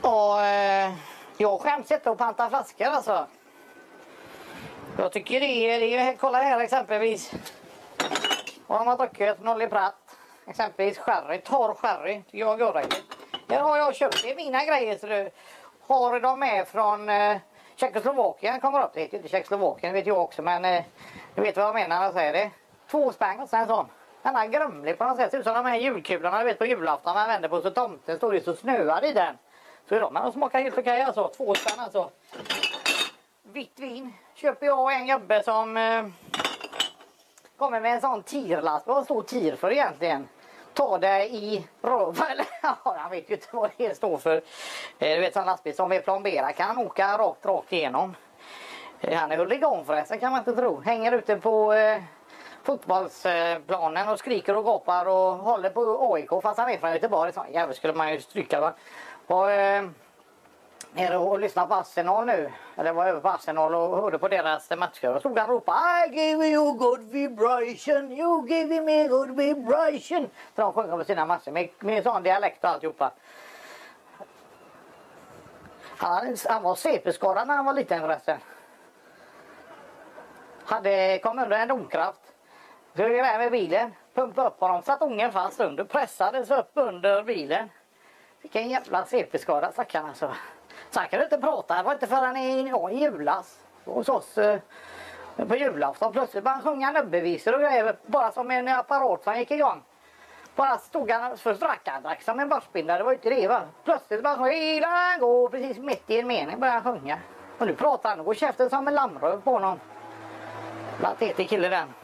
Och jag skäms inte att panta flaskor alltså. Jag tycker det är kolla här exempelvis. Och de har druckit Nolly Pratt. Exempelvis sherry, torr sherry. Jag går det. Här har jag köpt, det är mina grejer. Så du har de med från Tjeckoslovakien, kommer upp. Det heter inte Tjeckoslovakien, vet jag också. Men du vet vad jag menar när jag säger det. 2 spänn och sen sån. Den här grumlig på något sätt. Ser ut som de här julkulorna, du vet på julafton man vänder på så tomten står det så snöar i den. Så är de, men de smakar helt okej alltså. 2 spänn alltså. Vitt vin köper jag en gubbe som kommer med en sån tirlast. Vad står tir för egentligen? Ta det i röv. Ja, jag vet ju inte vad det står för. Du vet sån lastbil som vi plomberar kan åka rakt igenom. Han är huligan förresten kan man inte tro. Hänger ute på fotbollsplanen och skriker och gapar och håller på AIK fast han är från Göteborg. Sån jävel skulle man ju stryka va. Och nere och lyssnade på Arsenal nu. Eller var över på Arsenal och hörde på deras matcher. Och stod han och ropade I give you good vibration, you give me good vibration. Så de sjunger på sina matcher med sån dialekt och alltihopa. Han var CP-skadad när han var liten förresten. Kom under en domkraft. Så vi var med bilen, pumpade upp honom, satt ungen fast under, pressades upp under bilen. Vilken jävla CP-skada stackaren alltså. Så han kunde inte prata, det var inte förrän i julas hos oss på julafton. Plötsligt bara sjunga nubbevisor och grejer, bara som en apparat som gick igång. Bara stod han, först drack som en börsbindare, det var ju inte det va. Plötsligt bara hela går precis mitt i en mening började han sjunga. Och nu pratar han och går käften som en lammröv på honom. Latet kille den.